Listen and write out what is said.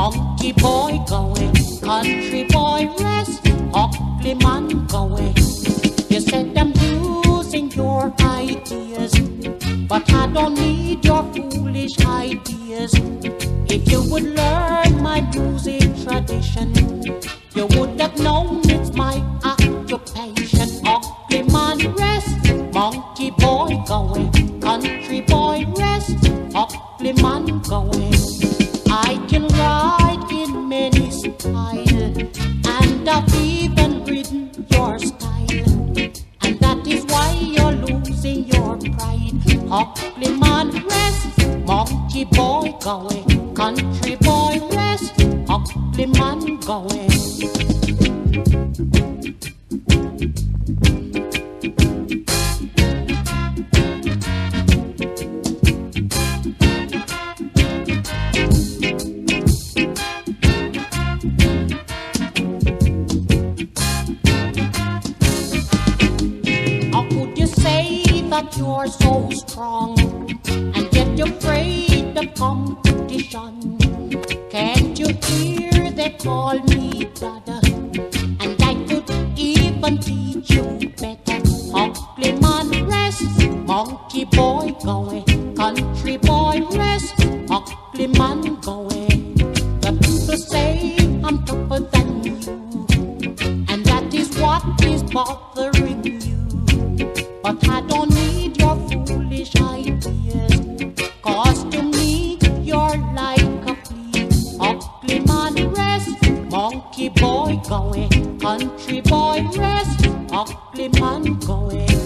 monkey boy go away, country boy rest, ugly man go away. You said I'm using your ideas, but I don't need your foolish ideas. If you would learn my music tradition, you would have known it's my occupation. Ugly man rest, monkey boy go away, country boy rest, ugly man go away. I can ride in many styles, and I've even ridden your style, and that is why you're losing your pride. Ugly man rest, monkey boy go away, country boy rest, ugly man go away. That you're so strong and yet you're afraid of competition. Can't you hear they call me Dada? And I could even teach you better. Ugly man rest, monkey boy go away, country boy rest, ugly man go away. The people say I'm tougher than you, and that is what is bothering you. But I don't need your foolish ideas, 'cause to me you're like a flea. Ugly man rest, monkey boy go away, country boy rest, ugly man go away.